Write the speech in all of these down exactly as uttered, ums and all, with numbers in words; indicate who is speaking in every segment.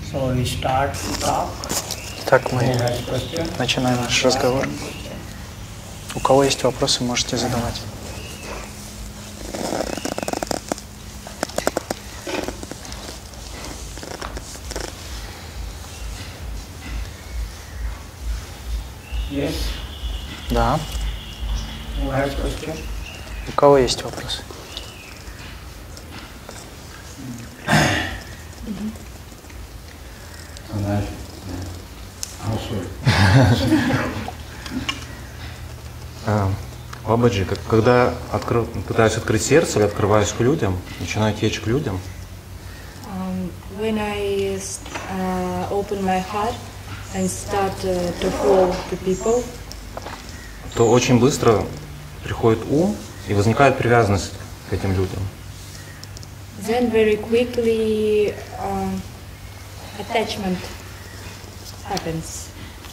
Speaker 1: Так мы начинаем наш разговор. У кого есть вопросы, можете задавать. Да. У кого есть вопросы?
Speaker 2: Бабаджи, когда откры... пытаюсь открыть сердце или открываюсь к людям, начинаю течь к людям,
Speaker 3: Um, when I uh, open my heart and start uh, to flow to people,
Speaker 2: то очень быстро приходит ум и возникает привязанность к этим людям.
Speaker 3: then very quickly um, attachment happens.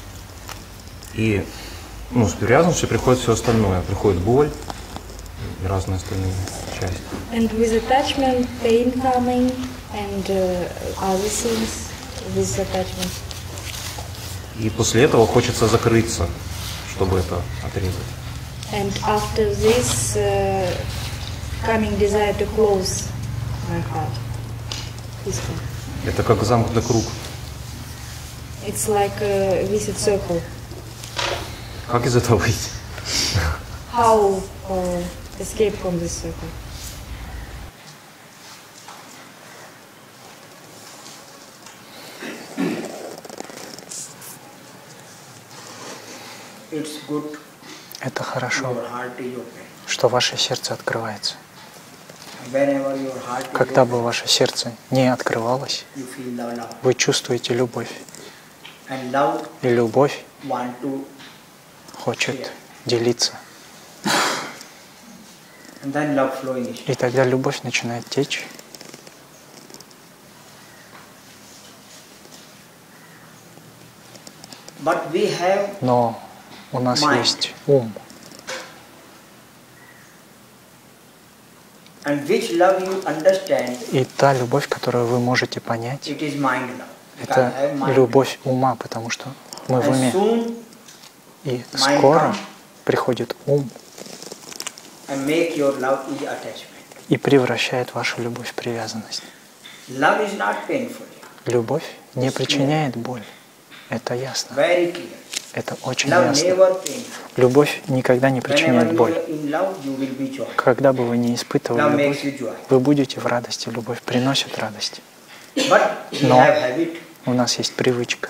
Speaker 2: И ну, с привязанностью приходит все остальное. Приходит боль и разные остальные части.
Speaker 3: And with attachment, pain coming and uh, other things with attachment.
Speaker 2: И после этого хочется закрыться, чтобы это отрезать.
Speaker 3: And after this, uh, coming desire to close my heart. This one.
Speaker 2: Это как замкнутый круг.
Speaker 3: It's like a visit circle.
Speaker 2: Как из этого выйти?
Speaker 3: How uh, escape from this circle?
Speaker 4: It's good.
Speaker 1: Это хорошо,
Speaker 4: Your heart is open.
Speaker 1: что ваше сердце открывается.
Speaker 4: Whenever your heart is
Speaker 1: Когда
Speaker 4: open,
Speaker 1: бы ваше сердце не открывалось,
Speaker 4: you feel the love.
Speaker 1: вы чувствуете любовь.
Speaker 4: And love
Speaker 1: И любовь
Speaker 4: want to,
Speaker 1: хочет делиться.
Speaker 4: and then love flowing is.
Speaker 1: И тогда любовь начинает течь.
Speaker 4: But we have,
Speaker 1: Но у нас
Speaker 4: Mind.
Speaker 1: есть ум.
Speaker 4: and which love you understand,
Speaker 1: И та любовь, которую вы можете понять,
Speaker 4: it is mind love. Because
Speaker 1: это
Speaker 4: I have mind.
Speaker 1: любовь ума, потому что мы в
Speaker 4: And
Speaker 1: уме.
Speaker 4: soon
Speaker 1: И
Speaker 4: mind
Speaker 1: скоро
Speaker 4: come.
Speaker 1: приходит ум
Speaker 4: and make your love is attachment.
Speaker 1: и превращает вашу любовь в привязанность.
Speaker 4: Love is not painful.
Speaker 1: Любовь не причиняет боль. Это ясно.
Speaker 4: Very clear.
Speaker 1: Это очень
Speaker 4: Love
Speaker 1: ясно.
Speaker 4: never painful.
Speaker 1: Любовь никогда не
Speaker 4: Whenever
Speaker 1: причиняет
Speaker 4: you
Speaker 1: боль.
Speaker 4: are in love, you will be joy.
Speaker 1: Когда бы вы не
Speaker 4: Love
Speaker 1: испытывали
Speaker 4: makes you
Speaker 1: любовь,
Speaker 4: joy.
Speaker 1: вы будете в радости. Любовь приносит радость.
Speaker 4: But we
Speaker 1: Но
Speaker 4: have habit.
Speaker 1: у нас есть привычка,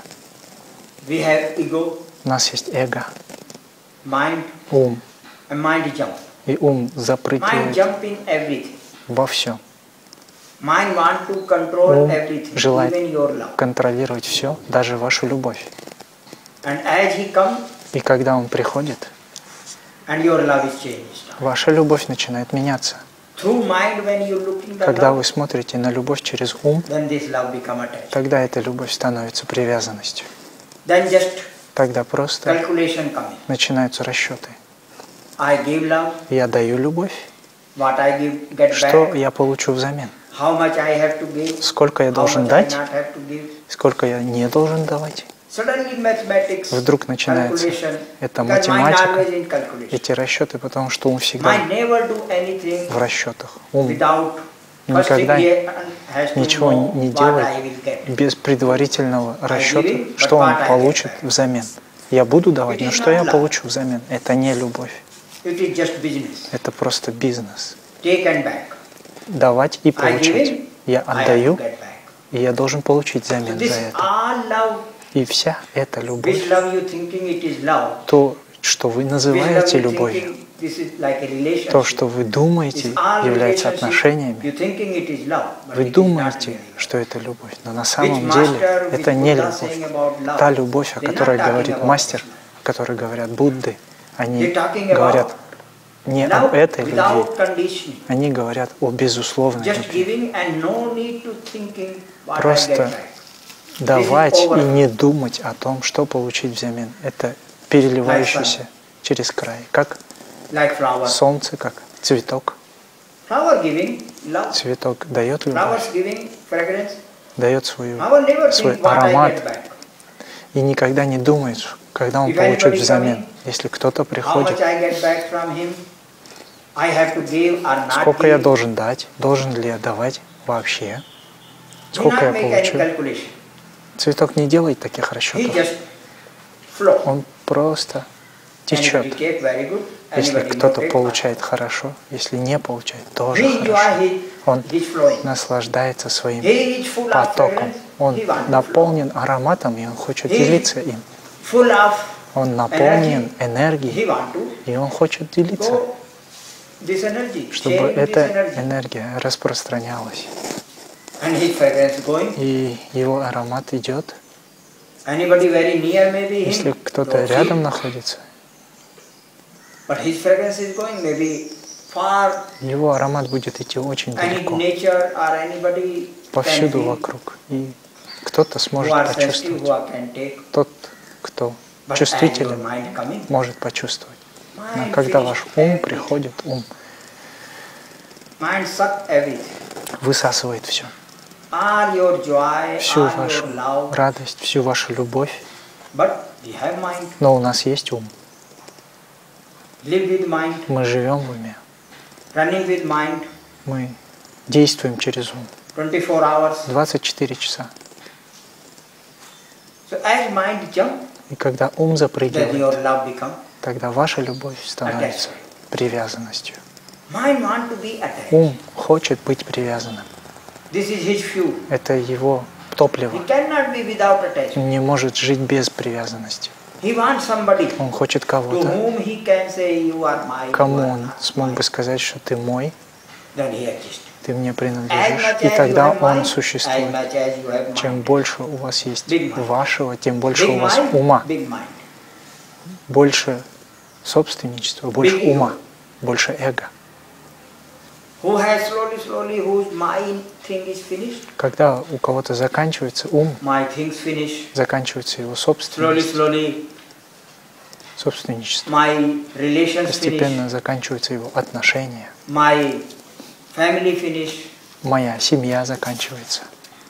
Speaker 4: We have ego,
Speaker 1: у нас есть эго,
Speaker 4: mind,
Speaker 1: ум.
Speaker 4: and mind jump.
Speaker 1: И ум
Speaker 4: Mind
Speaker 1: запрыгивает
Speaker 4: jump in everything.
Speaker 1: во все.
Speaker 4: Mind want to control
Speaker 1: Ум
Speaker 4: everything,
Speaker 1: желает
Speaker 4: even your love.
Speaker 1: контролировать все, даже вашу любовь.
Speaker 4: And as he comes,
Speaker 1: И когда он приходит,
Speaker 4: and your love is changed.
Speaker 1: ваша любовь начинает меняться.
Speaker 4: Through mind, when you look in the
Speaker 1: Когда
Speaker 4: love,
Speaker 1: вы смотрите на любовь через ум,
Speaker 4: then this love become attached.
Speaker 1: тогда эта любовь становится привязанностью.
Speaker 4: Then just
Speaker 1: Тогда просто
Speaker 4: calculation coming.
Speaker 1: начинаются расчеты.
Speaker 4: I give love,
Speaker 1: Я даю любовь,
Speaker 4: what I give, get
Speaker 1: что
Speaker 4: back.
Speaker 1: я получу взамен?
Speaker 4: How much I have to give,
Speaker 1: Сколько я
Speaker 4: how
Speaker 1: должен
Speaker 4: much
Speaker 1: дать,
Speaker 4: I not have to give.
Speaker 1: сколько я не должен давать?
Speaker 4: Suddenly mathematics,
Speaker 1: Вдруг начинается
Speaker 4: calculation,
Speaker 1: эта
Speaker 4: because mind always
Speaker 1: математика,
Speaker 4: in calculation.
Speaker 1: эти расчеты, потому что ум всегда
Speaker 4: Mind never do anything
Speaker 1: в расчетах. Ум
Speaker 4: without first
Speaker 1: никогда
Speaker 4: he has to
Speaker 1: ничего
Speaker 4: know
Speaker 1: не
Speaker 4: what
Speaker 1: делает
Speaker 4: I will get.
Speaker 1: без предварительного расчета,
Speaker 4: giving,
Speaker 1: что
Speaker 4: but
Speaker 1: он
Speaker 4: what I
Speaker 1: получит
Speaker 4: get back.
Speaker 1: взамен. Я буду давать,
Speaker 4: It
Speaker 1: но
Speaker 4: is
Speaker 1: что я
Speaker 4: not love.
Speaker 1: получу взамен? Это не любовь,
Speaker 4: It is just business.
Speaker 1: это просто бизнес.
Speaker 4: Take and back.
Speaker 1: Давать и
Speaker 4: I give
Speaker 1: получать.
Speaker 4: in,
Speaker 1: Я
Speaker 4: I have to
Speaker 1: отдаю,
Speaker 4: get back.
Speaker 1: и я должен получить
Speaker 4: So
Speaker 1: взамен
Speaker 4: this
Speaker 1: за это.
Speaker 4: all love,
Speaker 1: И вся эта любовь,
Speaker 4: which love you thinking it is love,
Speaker 1: то, что вы
Speaker 4: which love
Speaker 1: называете
Speaker 4: you
Speaker 1: любовью,
Speaker 4: thinking this is like a relationship,
Speaker 1: то, что вы думаете,
Speaker 4: is all
Speaker 1: является
Speaker 4: relationship.
Speaker 1: отношениями.
Speaker 4: You thinking it is love, but
Speaker 1: Вы
Speaker 4: it is not
Speaker 1: думаете,
Speaker 4: really.
Speaker 1: что это любовь, но на
Speaker 4: Which
Speaker 1: самом
Speaker 4: master,
Speaker 1: деле
Speaker 4: which
Speaker 1: это не
Speaker 4: Buddha
Speaker 1: любовь.
Speaker 4: saying about love,
Speaker 1: Та любовь, о
Speaker 4: they're not
Speaker 1: которой
Speaker 4: talking
Speaker 1: говорит
Speaker 4: about
Speaker 1: мастер,
Speaker 4: this love.
Speaker 1: о которой говорят Будды, они
Speaker 4: They're talking about
Speaker 1: говорят не
Speaker 4: love
Speaker 1: об этой любви,
Speaker 4: without conditioning.
Speaker 1: они говорят о безусловной
Speaker 4: Just
Speaker 1: любви.
Speaker 4: giving and no need to thinking what I
Speaker 1: Просто
Speaker 4: get back.
Speaker 1: давать и
Speaker 4: over.
Speaker 1: не думать о том, что получить взамен. Это переливающийся через край, как
Speaker 4: Like flower.
Speaker 1: солнце, как цветок.
Speaker 4: Flower giving love.
Speaker 1: Цветок дает любовь,
Speaker 4: Flowers giving fragrance.
Speaker 1: дает свою,
Speaker 4: I will never
Speaker 1: свой
Speaker 4: think what I
Speaker 1: аромат
Speaker 4: get back.
Speaker 1: и никогда не думает, когда он
Speaker 4: If
Speaker 1: получит
Speaker 4: anybody
Speaker 1: взамен.
Speaker 4: coming,
Speaker 1: Если кто-то
Speaker 4: How much
Speaker 1: приходит,
Speaker 4: I get back from him? I have to give or not
Speaker 1: сколько я
Speaker 4: give.
Speaker 1: должен дать, должен ли я давать вообще,
Speaker 4: Do
Speaker 1: сколько я
Speaker 4: not make any
Speaker 1: получу.
Speaker 4: calculation.
Speaker 1: Цветок не делает таких
Speaker 4: He
Speaker 1: расчетов.
Speaker 4: just flow.
Speaker 1: Он просто течет.
Speaker 4: Anybody take very good,
Speaker 1: Если
Speaker 4: anybody
Speaker 1: кто-то
Speaker 4: not take
Speaker 1: получает хорошо, если не получает, тоже
Speaker 4: He enjoy
Speaker 1: хорошо.
Speaker 4: his,
Speaker 1: Он
Speaker 4: his flowing.
Speaker 1: наслаждается своим
Speaker 4: He is full of
Speaker 1: потоком.
Speaker 4: fragrance.
Speaker 1: Он
Speaker 4: He want to flow.
Speaker 1: наполнен ароматом, и он хочет
Speaker 4: He-
Speaker 1: делиться им.
Speaker 4: Full of
Speaker 1: Он наполнен
Speaker 4: energy. He
Speaker 1: энергией,
Speaker 4: want to
Speaker 1: и он хочет делиться,
Speaker 4: go this energy,
Speaker 1: чтобы
Speaker 4: sharing this
Speaker 1: эта
Speaker 4: energy.
Speaker 1: энергия распространялась.
Speaker 4: And his fragrance going.
Speaker 1: И его аромат идет.
Speaker 4: Anybody very near maybe
Speaker 1: Если
Speaker 4: him.
Speaker 1: кто-то
Speaker 4: don't
Speaker 1: рядом
Speaker 4: feel.
Speaker 1: находится,
Speaker 4: But his fragrance is going maybe far.
Speaker 1: его аромат будет идти очень
Speaker 4: Any
Speaker 1: далеко,
Speaker 4: nature or anybody can
Speaker 1: повсюду
Speaker 4: feel.
Speaker 1: вокруг. И кто-то
Speaker 4: Who
Speaker 1: сможет
Speaker 4: are sensitive,
Speaker 1: почувствовать.
Speaker 4: who can take.
Speaker 1: Тот, кто
Speaker 4: But and your
Speaker 1: чувствителен,
Speaker 4: mind coming.
Speaker 1: может почувствовать. Но
Speaker 4: Mind
Speaker 1: когда
Speaker 4: finish
Speaker 1: ваш ум
Speaker 4: everything.
Speaker 1: приходит, ум
Speaker 4: Mind suck everything.
Speaker 1: высасывает все.
Speaker 4: All your joy,
Speaker 1: Всю
Speaker 4: all
Speaker 1: вашу
Speaker 4: your love.
Speaker 1: радость, всю вашу любовь.
Speaker 4: But we have mind.
Speaker 1: Но у нас есть ум.
Speaker 4: Live with mind.
Speaker 1: Мы живем в уме.
Speaker 4: Running with mind.
Speaker 1: Мы действуем через ум.
Speaker 4: twenty-four hours.
Speaker 1: двадцать четыре часа.
Speaker 4: So as mind jump,
Speaker 1: И когда ум
Speaker 4: then
Speaker 1: запрыгивает,
Speaker 4: your love become.
Speaker 1: тогда ваша любовь становится привязанностью.
Speaker 4: Mind want to be attached.
Speaker 1: Ум хочет быть привязанным.
Speaker 4: This is his fuel.
Speaker 1: Это его топливо.
Speaker 4: He cannot be without attachment.
Speaker 1: Он не может жить без привязанности.
Speaker 4: He wants somebody
Speaker 1: Он хочет
Speaker 4: to
Speaker 1: кого-то,
Speaker 4: whom he can say you are mine.
Speaker 1: кому
Speaker 4: you are
Speaker 1: он
Speaker 4: mine."
Speaker 1: смог бы сказать, что ты мой,
Speaker 4: Then he exists.
Speaker 1: ты мне
Speaker 4: As
Speaker 1: принадлежишь.
Speaker 4: much
Speaker 1: И
Speaker 4: as you
Speaker 1: тогда
Speaker 4: have
Speaker 1: он
Speaker 4: mind, as
Speaker 1: существует.
Speaker 4: much as you have
Speaker 1: Чем
Speaker 4: mind.
Speaker 1: больше у вас есть
Speaker 4: Big mind.
Speaker 1: вашего, тем больше
Speaker 4: Big
Speaker 1: у вас
Speaker 4: mind,
Speaker 1: ума.
Speaker 4: big mind.
Speaker 1: Больше собственничества, больше
Speaker 4: Big ego.
Speaker 1: ума, больше эго.
Speaker 4: Who has slowly, slowly, whose my thing is finished,
Speaker 1: Когда у кого-то заканчивается ум,
Speaker 4: my things finish.
Speaker 1: заканчивается его
Speaker 4: Slowly,
Speaker 1: собственность,
Speaker 4: slowly,
Speaker 1: собственничество.
Speaker 4: my relations finish.
Speaker 1: Постепенно заканчиваются его отношения.
Speaker 4: My family finish.
Speaker 1: Моя семья заканчивается.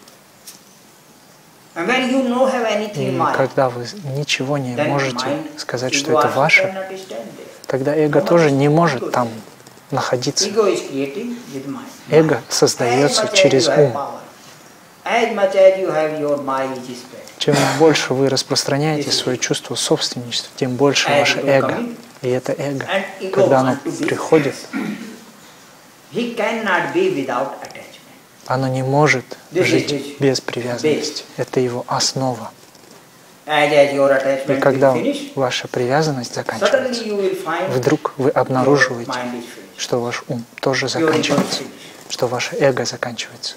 Speaker 4: And when you don't have anything
Speaker 1: И
Speaker 4: in mind,
Speaker 1: когда вы ничего не
Speaker 4: then
Speaker 1: можете
Speaker 4: mind,
Speaker 1: сказать,
Speaker 4: ego
Speaker 1: что это
Speaker 4: also
Speaker 1: ваше,
Speaker 4: cannot stand there.
Speaker 1: тогда эго тоже не может там находиться.
Speaker 4: Ego is creating with mind.
Speaker 1: Эго
Speaker 4: As
Speaker 1: создается
Speaker 4: much as
Speaker 1: через
Speaker 4: you have
Speaker 1: ум.
Speaker 4: power, as much as you have your mind is spread.
Speaker 1: Чем больше вы распространяете свое чувство собственничества, тем больше ваше эго. И это эго,
Speaker 4: And ego
Speaker 1: когда оно
Speaker 4: want to be
Speaker 1: приходит,
Speaker 4: He cannot be without attachment.
Speaker 1: оно не может
Speaker 4: This is
Speaker 1: жить
Speaker 4: his
Speaker 1: без привязанности. Это его основа.
Speaker 4: As, as your
Speaker 1: И
Speaker 4: attachment
Speaker 1: когда
Speaker 4: will finish,
Speaker 1: ваша привязанность
Speaker 4: suddenly
Speaker 1: заканчивается,
Speaker 4: you will find
Speaker 1: вдруг вы
Speaker 4: your
Speaker 1: обнаруживаете,
Speaker 4: mind is finished.
Speaker 1: что ваш ум тоже
Speaker 4: Your ego is
Speaker 1: заканчивается,
Speaker 4: finished.
Speaker 1: что ваше эго заканчивается.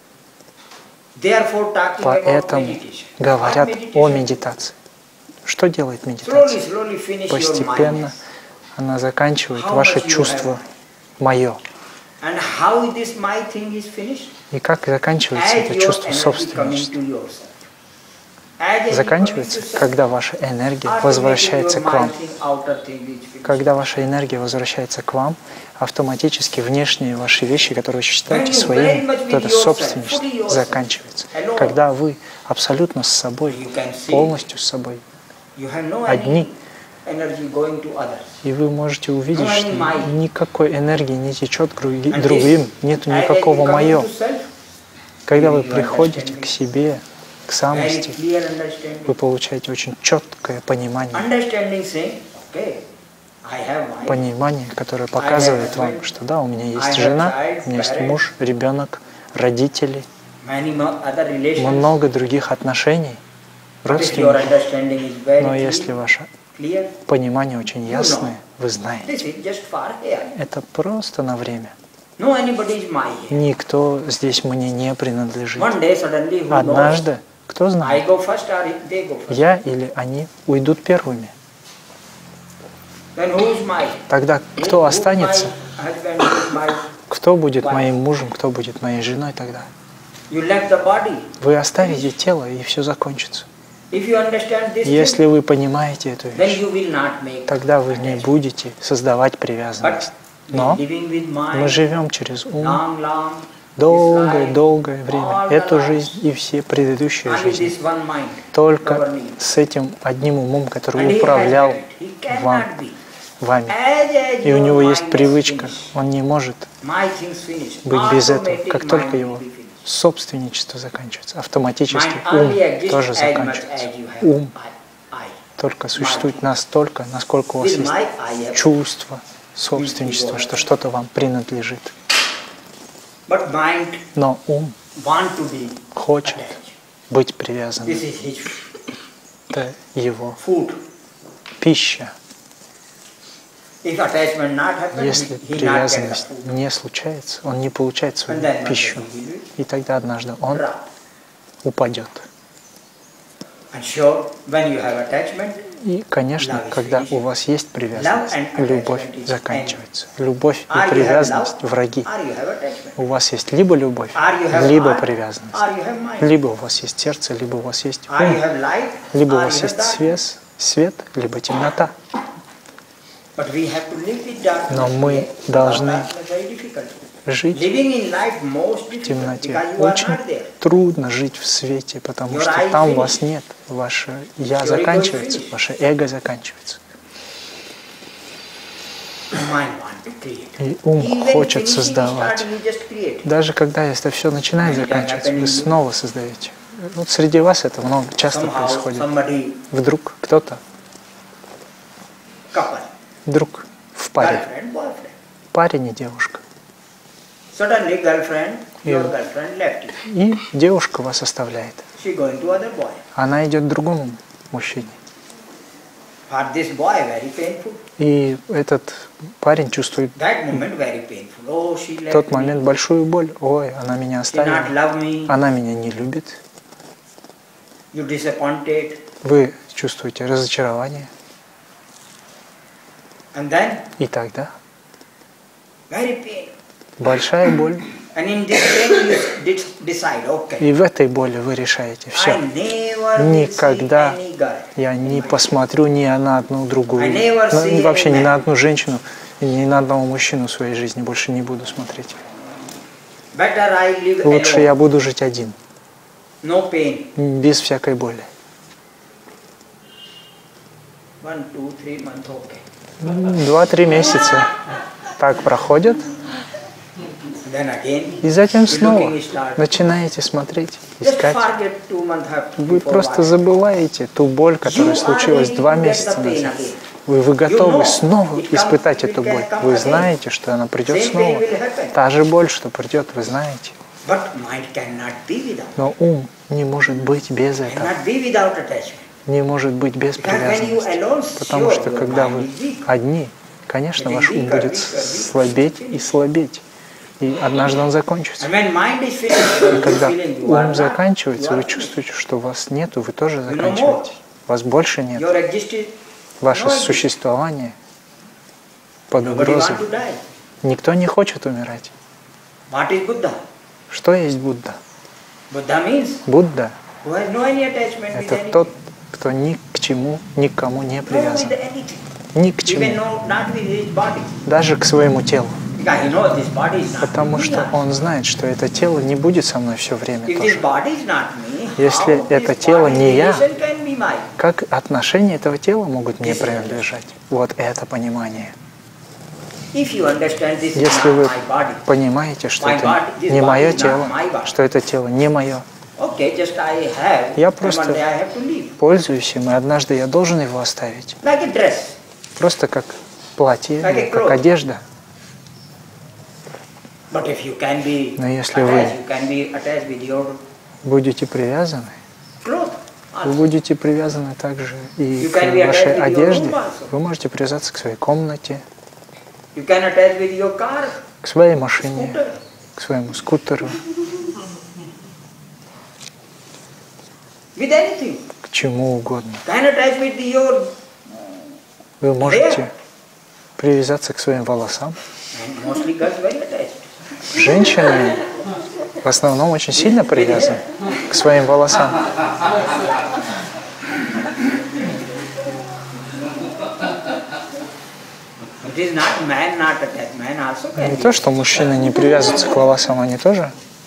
Speaker 4: Therefore, talking about
Speaker 1: Поэтому
Speaker 4: meditation.
Speaker 1: говорят
Speaker 4: What
Speaker 1: о
Speaker 4: meditation?
Speaker 1: медитации. Что делает
Speaker 4: Slowly,
Speaker 1: медитация?
Speaker 4: slowly finish your
Speaker 1: Постепенно
Speaker 4: mind.
Speaker 1: она заканчивает
Speaker 4: How
Speaker 1: ваше
Speaker 4: much you
Speaker 1: чувство
Speaker 4: have.
Speaker 1: «мое».
Speaker 4: And how this my thing is finished?
Speaker 1: И как заканчивается
Speaker 4: As
Speaker 1: это
Speaker 4: your
Speaker 1: чувство
Speaker 4: energy coming
Speaker 1: собственности?
Speaker 4: to yourself. As you
Speaker 1: Заканчивается,
Speaker 4: coming to self,
Speaker 1: когда ваша энергия
Speaker 4: automatically
Speaker 1: возвращается
Speaker 4: your
Speaker 1: к вам.
Speaker 4: mind thing, outer thing is finished.
Speaker 1: Когда ваша энергия возвращается к вам, автоматически внешние ваши вещи, которые вы считаете
Speaker 4: When you very
Speaker 1: своими,
Speaker 4: much
Speaker 1: вот
Speaker 4: with
Speaker 1: эта
Speaker 4: yourself,
Speaker 1: собственность
Speaker 4: fully yourself,
Speaker 1: заканчивается.
Speaker 4: alone.
Speaker 1: Когда вы абсолютно с собой,
Speaker 4: You can see.
Speaker 1: полностью с собой,
Speaker 4: You have no
Speaker 1: одни,
Speaker 4: any energy going to others.
Speaker 1: и вы можете увидеть,
Speaker 4: No
Speaker 1: что
Speaker 4: any mind.
Speaker 1: никакой энергии не течет к други-
Speaker 4: And
Speaker 1: другим,
Speaker 4: this,
Speaker 1: нету
Speaker 4: as
Speaker 1: никакого
Speaker 4: you come
Speaker 1: «моё».
Speaker 4: into self,
Speaker 1: Когда вы
Speaker 4: you
Speaker 1: приходите
Speaker 4: understanding.
Speaker 1: к себе, к
Speaker 4: very
Speaker 1: самости,
Speaker 4: clear understanding.
Speaker 1: вы получаете очень четкое понимание.
Speaker 4: Understanding saying, okay, I have mind.
Speaker 1: Понимание, которое показывает вам, что да, у меня есть жена, у меня есть муж, ребенок, родители,
Speaker 4: Many mo- other relations.
Speaker 1: много других отношений,
Speaker 4: If your
Speaker 1: родственников.
Speaker 4: understanding is very
Speaker 1: Но если
Speaker 4: clear,
Speaker 1: ваше
Speaker 4: clear,
Speaker 1: понимание очень ясное, вы знаете,
Speaker 4: this is just for here.
Speaker 1: это просто на время.
Speaker 4: No anybody is my here.
Speaker 1: Никто здесь мне не принадлежит.
Speaker 4: One day suddenly who knows?
Speaker 1: Однажды, кто
Speaker 4: I
Speaker 1: знает,
Speaker 4: go first or they go first.
Speaker 1: я или они уйдут первыми.
Speaker 4: Then who's my?
Speaker 1: Тогда
Speaker 4: Who-
Speaker 1: кто
Speaker 4: who's
Speaker 1: останется,
Speaker 4: my husband, who's my?
Speaker 1: кто будет моим мужем, кто будет моей женой тогда?
Speaker 4: You left the body.
Speaker 1: Вы оставите тело, и все закончится.
Speaker 4: If you understand this
Speaker 1: Если
Speaker 4: thing,
Speaker 1: вы понимаете эту
Speaker 4: then
Speaker 1: вещь,
Speaker 4: you will not make.
Speaker 1: тогда вы не будете создавать
Speaker 4: But
Speaker 1: привязанность.
Speaker 4: we
Speaker 1: Но
Speaker 4: living with
Speaker 1: мы
Speaker 4: mind,
Speaker 1: живем через ум
Speaker 4: long, long,
Speaker 1: долгое-долгое время, эту жизнь и все предыдущие
Speaker 4: only
Speaker 1: жизни,
Speaker 4: this one mind
Speaker 1: только
Speaker 4: governing.
Speaker 1: с этим одним умом,
Speaker 4: And
Speaker 1: который
Speaker 4: he
Speaker 1: управлял
Speaker 4: has it. He cannot
Speaker 1: вам,
Speaker 4: be.
Speaker 1: вами.
Speaker 4: As, as
Speaker 1: И у
Speaker 4: your
Speaker 1: него
Speaker 4: mind
Speaker 1: есть
Speaker 4: is
Speaker 1: привычка,
Speaker 4: finished,
Speaker 1: он не может
Speaker 4: my things finished.
Speaker 1: быть без этого.
Speaker 4: Automatic
Speaker 1: Как только
Speaker 4: mind
Speaker 1: его
Speaker 4: will be finished.
Speaker 1: собственничество заканчивается, автоматически
Speaker 4: Mind only
Speaker 1: ум
Speaker 4: exists
Speaker 1: тоже
Speaker 4: as much
Speaker 1: заканчивается.
Speaker 4: as you have
Speaker 1: Ум
Speaker 4: I, I.
Speaker 1: только существует настолько, насколько у вас
Speaker 4: With
Speaker 1: есть
Speaker 4: my I have-
Speaker 1: чувство, собственничество, что что-то вам принадлежит.
Speaker 4: But mind
Speaker 1: Но ум
Speaker 4: want to be
Speaker 1: хочет
Speaker 4: attached.
Speaker 1: быть привязанным.
Speaker 4: This is his
Speaker 1: Это его
Speaker 4: food.
Speaker 1: пища.
Speaker 4: If attachment not happen,
Speaker 1: Если
Speaker 4: he, he not get
Speaker 1: привязанность
Speaker 4: the food.
Speaker 1: не случается, он не получает свою
Speaker 4: And then
Speaker 1: пищу.
Speaker 4: one day he will
Speaker 1: И тогда однажды он
Speaker 4: drop.
Speaker 1: упадет.
Speaker 4: And sure, when you have attachment,
Speaker 1: И, конечно,
Speaker 4: Love is
Speaker 1: когда
Speaker 4: finished.
Speaker 1: у вас есть привязанность,
Speaker 4: Love and attachment
Speaker 1: любовь
Speaker 4: is
Speaker 1: заканчивается. Любовь
Speaker 4: are
Speaker 1: и
Speaker 4: you have
Speaker 1: привязанность
Speaker 4: love,
Speaker 1: враги.
Speaker 4: or you have attachment,
Speaker 1: У вас есть либо любовь,
Speaker 4: or you have
Speaker 1: либо
Speaker 4: heart,
Speaker 1: привязанность.
Speaker 4: or you have mind,
Speaker 1: Либо у вас есть сердце, либо у вас есть
Speaker 4: or you
Speaker 1: ум,
Speaker 4: have light,
Speaker 1: либо у
Speaker 4: or
Speaker 1: вас
Speaker 4: you have
Speaker 1: есть
Speaker 4: darkness.
Speaker 1: свет, свет, либо темнота.
Speaker 4: But we have to live with darkness.
Speaker 1: Но мы
Speaker 4: Without
Speaker 1: должны
Speaker 4: darkness, very difficult.
Speaker 1: Жить
Speaker 4: Living in light most
Speaker 1: в
Speaker 4: difficult
Speaker 1: темноте.
Speaker 4: because you are
Speaker 1: Очень
Speaker 4: not there.
Speaker 1: трудно жить в свете, потому
Speaker 4: Your
Speaker 1: что
Speaker 4: eye
Speaker 1: там
Speaker 4: finished.
Speaker 1: вас нет. Ваше «я»
Speaker 4: Your ego
Speaker 1: заканчивается,
Speaker 4: finished.
Speaker 1: ваше эго заканчивается.
Speaker 4: Mind want to create.
Speaker 1: И ум
Speaker 4: Even
Speaker 1: хочет
Speaker 4: finishing,
Speaker 1: создавать.
Speaker 4: starting, you just create.
Speaker 1: Даже когда это все начинает заканчиваться, вы снова создаете. Вот среди вас это много, часто
Speaker 4: Somehow,
Speaker 1: происходит.
Speaker 4: somebody,
Speaker 1: Вдруг кто-то,
Speaker 4: couple,
Speaker 1: вдруг в паре,
Speaker 4: girlfriend, boyfriend.
Speaker 1: парень и девушка.
Speaker 4: Suddenly, girlfriend, your
Speaker 1: Yeah.
Speaker 4: girlfriend left you.
Speaker 1: И девушка вас оставляет.
Speaker 4: She going to other boy.
Speaker 1: Она идет к другому мужчине.
Speaker 4: For this boy, very painful.
Speaker 1: И этот парень чувствует
Speaker 4: That moment, very painful. Oh, she
Speaker 1: в
Speaker 4: left
Speaker 1: тот
Speaker 4: me.
Speaker 1: момент большую боль. Ой, она меня
Speaker 4: She not
Speaker 1: оставила.
Speaker 4: love me.
Speaker 1: Она меня не любит.
Speaker 4: You disappointed.
Speaker 1: Вы чувствуете разочарование.
Speaker 4: And then,
Speaker 1: И тогда
Speaker 4: very pain.
Speaker 1: большая боль.
Speaker 4: And in this pain, you did decide, okay,
Speaker 1: И в этой боли вы решаете
Speaker 4: I
Speaker 1: все.
Speaker 4: never will
Speaker 1: Никогда
Speaker 4: see any girl.
Speaker 1: я не посмотрю ни на одну другую,
Speaker 4: I never
Speaker 1: ну,
Speaker 4: see
Speaker 1: вообще
Speaker 4: any
Speaker 1: ни
Speaker 4: man.
Speaker 1: на одну женщину, и ни на одного мужчину в своей жизни больше не буду смотреть.
Speaker 4: Better I live
Speaker 1: Лучше
Speaker 4: alone.
Speaker 1: я буду жить один,
Speaker 4: No pain.
Speaker 1: без всякой боли.
Speaker 4: One, two, three months, okay.
Speaker 1: Два-три месяца так проходят,
Speaker 4: Then again,
Speaker 1: и затем
Speaker 4: you
Speaker 1: снова
Speaker 4: looking start.
Speaker 1: начинаете смотреть,
Speaker 4: Just
Speaker 1: искать.
Speaker 4: forget two months have
Speaker 1: Вы
Speaker 4: before
Speaker 1: просто
Speaker 4: what.
Speaker 1: забываете ту боль, которая
Speaker 4: You are
Speaker 1: случилась
Speaker 4: ready
Speaker 1: два
Speaker 4: to get
Speaker 1: месяца
Speaker 4: the pain
Speaker 1: назад.
Speaker 4: again.
Speaker 1: Вы, вы
Speaker 4: You
Speaker 1: готовы
Speaker 4: know
Speaker 1: снова
Speaker 4: it comes-
Speaker 1: испытать
Speaker 4: it
Speaker 1: эту
Speaker 4: can
Speaker 1: боль.
Speaker 4: come
Speaker 1: Вы
Speaker 4: again.
Speaker 1: знаете, что она придет
Speaker 4: Same pain
Speaker 1: снова.
Speaker 4: will happen.
Speaker 1: Та же боль, что придет, вы знаете.
Speaker 4: But mind cannot be without.
Speaker 1: Но ум не может быть без этого.
Speaker 4: Cannot be without attachment.
Speaker 1: Не может быть без
Speaker 4: Because when you
Speaker 1: привязанности.
Speaker 4: alone,
Speaker 1: Потому
Speaker 4: sure,
Speaker 1: что
Speaker 4: your
Speaker 1: когда
Speaker 4: mind
Speaker 1: вы
Speaker 4: is weak.
Speaker 1: одни, конечно,
Speaker 4: It is
Speaker 1: ваш ум
Speaker 4: weaker,
Speaker 1: будет
Speaker 4: weaker, weaker.
Speaker 1: слабеть и слабеть. И однажды он закончится.
Speaker 4: And when mind is finished, you
Speaker 1: Когда
Speaker 4: feeling you are
Speaker 1: ум
Speaker 4: not,
Speaker 1: заканчивается,
Speaker 4: you
Speaker 1: вы
Speaker 4: are
Speaker 1: чувствуете, что вас нету, вы тоже
Speaker 4: know more.
Speaker 1: заканчиваете. Вас больше нет.
Speaker 4: Your existence,
Speaker 1: Ваше
Speaker 4: no,
Speaker 1: существование под
Speaker 4: nobody
Speaker 1: угрозой.
Speaker 4: want to die.
Speaker 1: Никто не хочет умирать.
Speaker 4: What is Buddha?
Speaker 1: Что есть Будда?
Speaker 4: Buddha means
Speaker 1: Будда
Speaker 4: who has no any attachment
Speaker 1: –
Speaker 4: with
Speaker 1: это
Speaker 4: anything.
Speaker 1: тот, кто ни к чему, никому не
Speaker 4: No with
Speaker 1: привязан.
Speaker 4: anything.
Speaker 1: Ни к
Speaker 4: Even
Speaker 1: чему.
Speaker 4: no, not with his body.
Speaker 1: Даже к своему телу.
Speaker 4: Because he knows this body is not
Speaker 1: Потому
Speaker 4: me.
Speaker 1: что он знает, что это тело не будет со мной все время
Speaker 4: If this
Speaker 1: тоже.
Speaker 4: body is not me,
Speaker 1: Если
Speaker 4: how
Speaker 1: это
Speaker 4: this
Speaker 1: тело
Speaker 4: body
Speaker 1: не я,
Speaker 4: relation can be mine?
Speaker 1: Как отношения этого тела могут мне
Speaker 4: This is
Speaker 1: принадлежать? Вот это понимание.
Speaker 4: If you understand this is
Speaker 1: Если
Speaker 4: not
Speaker 1: вы
Speaker 4: my body,
Speaker 1: понимаете, что
Speaker 4: My
Speaker 1: это
Speaker 4: body- this
Speaker 1: не
Speaker 4: body
Speaker 1: мое
Speaker 4: is not
Speaker 1: тело,
Speaker 4: my body.
Speaker 1: что это тело не мое,
Speaker 4: okay, just I have,
Speaker 1: Я
Speaker 4: and
Speaker 1: просто-
Speaker 4: one day I have to leave.
Speaker 1: пользуюсь им, и однажды я должен его оставить.
Speaker 4: Like a dress.
Speaker 1: Просто как платье,
Speaker 4: Как и
Speaker 1: или как
Speaker 4: clothes.
Speaker 1: одежда.
Speaker 4: But if you can be
Speaker 1: Но если
Speaker 4: attached,
Speaker 1: вы-
Speaker 4: you can be attached with your
Speaker 1: Будете привязаны,
Speaker 4: clothes.
Speaker 1: вы
Speaker 4: also.
Speaker 1: будете привязаны также и
Speaker 4: You
Speaker 1: к
Speaker 4: can be
Speaker 1: вашей
Speaker 4: attached with your
Speaker 1: одежде.
Speaker 4: room also.
Speaker 1: Вы можете привязаться к своей комнате,
Speaker 4: You can attach with your car,
Speaker 1: к своей машине,
Speaker 4: scooter.
Speaker 1: к своему скутеру,
Speaker 4: With anything.
Speaker 1: к чему угодно.
Speaker 4: Can attach with your,
Speaker 1: Вы можете привязаться к своим волосам.
Speaker 4: and mostly girls very attached.
Speaker 1: Женщины в основном очень сильно привязаны к своим волосам.
Speaker 4: It is not man not attached. Man also can
Speaker 1: Не
Speaker 4: be.
Speaker 1: то, что мужчины не привязываются к волосам, они тоже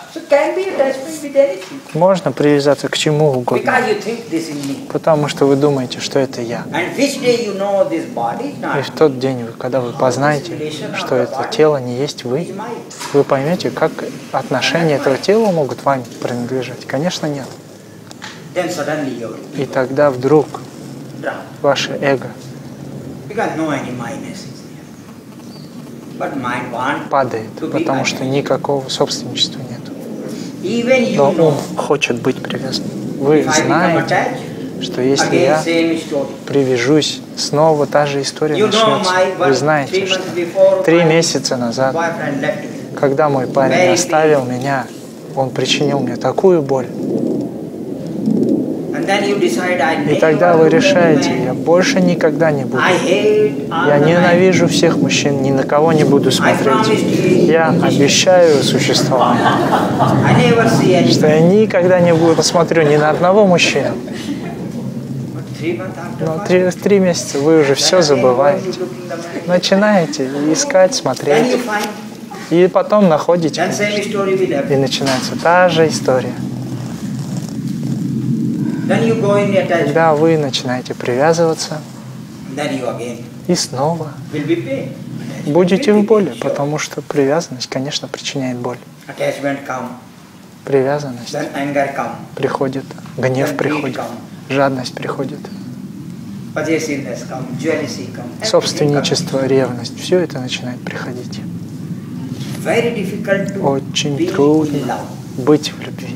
Speaker 4: So can be attachment with anything.
Speaker 1: Можно привязаться к чему угодно,
Speaker 4: Because you think this is me.
Speaker 1: потому что вы думаете, что это я.
Speaker 4: And which day you know this body is
Speaker 1: И
Speaker 4: not
Speaker 1: в тот день, когда вы познаете, что это тело не есть вы, вы поймете, как отношения этого тела могут вам принадлежать. Конечно, нет.
Speaker 4: then suddenly you're
Speaker 1: И тогда вдруг
Speaker 4: drowned.
Speaker 1: ваше эго
Speaker 4: Because no any mindness is there. But mind wants
Speaker 1: падает,
Speaker 4: to be
Speaker 1: потому что
Speaker 4: identified.
Speaker 1: никакого собственничества нет.
Speaker 4: Even
Speaker 1: Но
Speaker 4: you know,
Speaker 1: ум хочет быть привязанным. Вы
Speaker 4: if I become
Speaker 1: знаете,
Speaker 4: attached,
Speaker 1: что если
Speaker 4: again
Speaker 1: я
Speaker 4: same story.
Speaker 1: привяжусь, снова та же история
Speaker 4: You know
Speaker 1: начнется.
Speaker 4: my
Speaker 1: Вы
Speaker 4: one,
Speaker 1: знаете,
Speaker 4: three
Speaker 1: что
Speaker 4: months before
Speaker 1: три
Speaker 4: my
Speaker 1: месяца назад,
Speaker 4: boyfriend left me.
Speaker 1: когда мой парень
Speaker 4: Very
Speaker 1: оставил меня, он причинил мне такую боль.
Speaker 4: And then you decide, I
Speaker 1: И
Speaker 4: never
Speaker 1: тогда вы
Speaker 4: will
Speaker 1: решаете,
Speaker 4: marry
Speaker 1: я
Speaker 4: man.
Speaker 1: больше никогда не буду.
Speaker 4: I hate all
Speaker 1: Я
Speaker 4: the men.
Speaker 1: ненавижу всех мужчин, ни на кого не буду смотреть. Я обещаю существовать,
Speaker 4: I never see any.
Speaker 1: что я никогда не буду посмотрю ни на одного мужчину.
Speaker 4: But three months after
Speaker 1: Но
Speaker 4: five,
Speaker 1: три, три месяца вы уже все
Speaker 4: then again
Speaker 1: забываете.
Speaker 4: you looking the man.
Speaker 1: Начинаете искать,
Speaker 4: Then
Speaker 1: смотреть.
Speaker 4: you find.
Speaker 1: И потом находите.
Speaker 4: Then same story will
Speaker 1: И
Speaker 4: happen.
Speaker 1: начинается та же история.
Speaker 4: Then you go in attachment.
Speaker 1: Когда вы начинаете привязываться,
Speaker 4: Then you again
Speaker 1: и снова
Speaker 4: will be pain. Attachment
Speaker 1: будете
Speaker 4: will
Speaker 1: в
Speaker 4: be
Speaker 1: боли,
Speaker 4: pain, sure.
Speaker 1: потому что привязанность, конечно, причиняет боль.
Speaker 4: Attachment come.
Speaker 1: Привязанность
Speaker 4: Then anger come.
Speaker 1: приходит, гнев
Speaker 4: Then greed
Speaker 1: приходит,
Speaker 4: come.
Speaker 1: жадность приходит,
Speaker 4: Possessiveness come. Jealousy come. Everything
Speaker 1: собственничество, ревность. Все это начинает приходить.
Speaker 4: comes. Very difficult to
Speaker 1: Очень
Speaker 4: be in
Speaker 1: трудно
Speaker 4: love.
Speaker 1: быть в любви.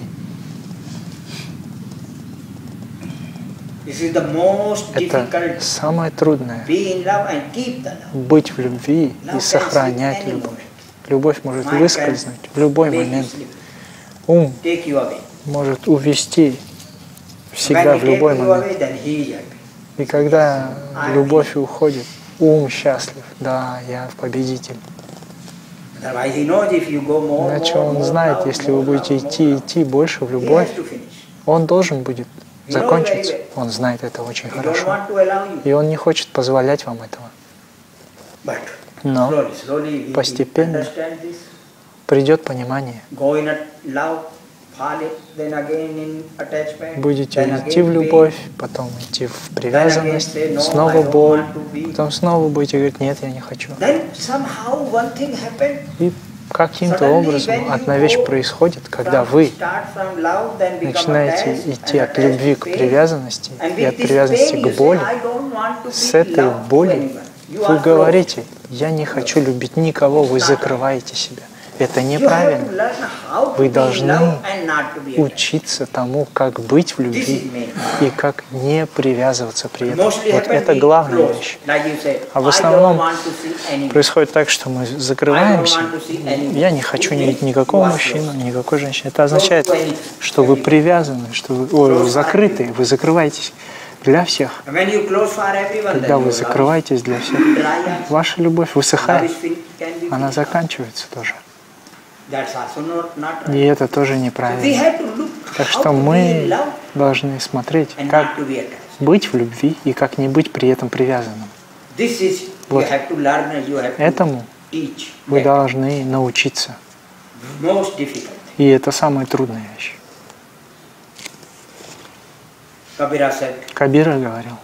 Speaker 4: This is the most
Speaker 1: Это
Speaker 4: difficult.
Speaker 1: самое трудное.
Speaker 4: Be in love and keep the love.
Speaker 1: Быть в любви и сохранять любовь. Любовь может выскользнуть в любой
Speaker 4: Make you
Speaker 1: момент.
Speaker 4: slip.
Speaker 1: Ум
Speaker 4: Take you away.
Speaker 1: может увести всегда
Speaker 4: When he
Speaker 1: в любой
Speaker 4: takes you
Speaker 1: момент.
Speaker 4: away, then he is happy.
Speaker 1: И когда любовь уходит, ум счастлив. Да, я победитель.
Speaker 4: Otherwise, he knows if you go more,
Speaker 1: Иначе
Speaker 4: more,
Speaker 1: он
Speaker 4: more
Speaker 1: знает,
Speaker 4: love,
Speaker 1: если
Speaker 4: more
Speaker 1: вы будете
Speaker 4: love,
Speaker 1: идти,
Speaker 4: more love,
Speaker 1: идти больше в
Speaker 4: he
Speaker 1: любовь,
Speaker 4: has to finish.
Speaker 1: он должен будет закончиться. Он знает это очень
Speaker 4: He don't
Speaker 1: хорошо.
Speaker 4: want to allow you.
Speaker 1: И он не хочет позволять вам этого.
Speaker 4: But
Speaker 1: Но
Speaker 4: slowly, slowly, we
Speaker 1: постепенно
Speaker 4: understand this.
Speaker 1: придет понимание.
Speaker 4: Go in a love, fall it, then again in attachment.
Speaker 1: Будете
Speaker 4: then
Speaker 1: идти
Speaker 4: again
Speaker 1: в
Speaker 4: pain.
Speaker 1: любовь, потом идти в привязанность, снова боль, потом снова будете говорить, нет, я не хочу.
Speaker 4: Then somehow one thing happened.
Speaker 1: И каким-то образом одна вещь происходит, когда вы начинаете идти от любви к привязанности и от привязанности к боли. С этой болью вы говорите, я не хочу любить никого, вы закрываете себя. Это неправильно. Вы должны учиться тому, как быть в любви и как не привязываться при этом. Вот это главная вещь. А в основном происходит так, что мы закрываемся. Я не хочу ни, никакого мужчину, никакой женщины. Это означает, что вы привязаны, что вы ой, закрыты, вы закрываетесь для всех. Когда вы закрываетесь для всех, ваша любовь высыхает, она заканчивается тоже. И это тоже неправильно. Так что мы должны смотреть, как быть в любви и как не быть при этом привязанным. Вот этому вы должны научиться. И это самая трудная вещь. Кабира говорил,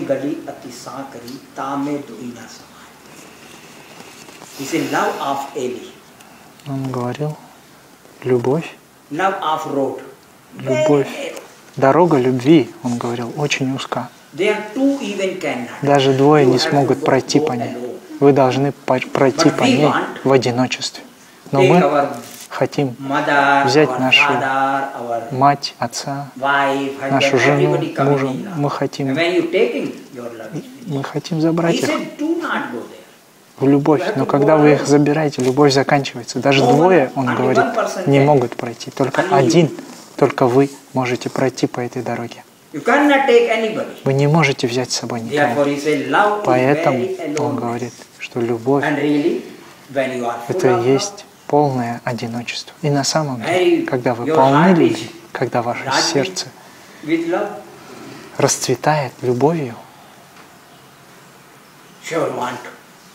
Speaker 1: он говорил, любовь, любовь, дорога любви, он говорил, очень узка. Даже двое не смогут пройти по ней. Вы должны пройти по ней в одиночестве. Но мы хотим взять нашу мать, отца, нашу жену, мужа. Мы хотим, мы хотим забрать их в любовь. Но когда вы их забираете, любовь заканчивается. Даже двое, он говорит, не могут пройти. Только один, только вы можете пройти по этой дороге. Вы не можете взять с собой никого. Поэтому он говорит, что любовь – это и есть полное одиночество. И на самом деле, когда вы полны любви, когда ваше сердце расцветает любовью,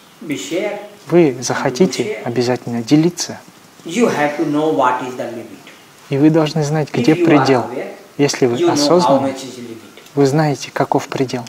Speaker 1: вы захотите обязательно делиться. И вы должны знать, где предел. Если вы осознаны, вы знаете, каков предел.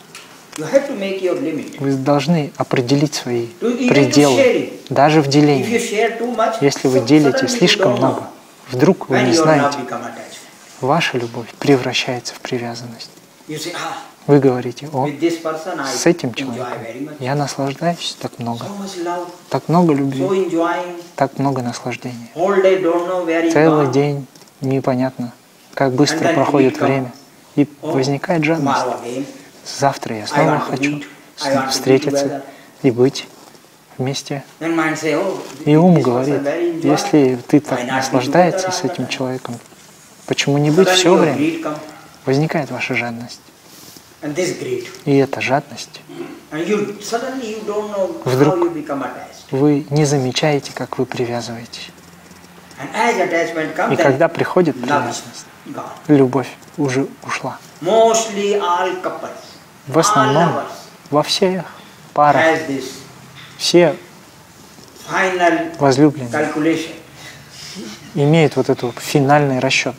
Speaker 1: Вы должны определить свои пределы, даже в делении. Если вы делите слишком много, вдруг вы не знаете, ваша любовь превращается в привязанность. Вы говорите: о, с этим человеком я наслаждаюсь так много, так много любви, так много наслаждения. Целый день непонятно, как быстро проходит время, и возникает жадность. Завтра я снова хочу с ним встретиться и быть вместе. И ум говорит: если ты так наслаждаешься с этим человеком, почему не быть все время? Возникает ваша жадность. И эта жадность, вдруг вы не замечаете, как вы привязываетесь. И когда приходит привязанность, любовь уже ушла. В основном, во всех парах, все возлюбленные имеют вот этот финальный расчет.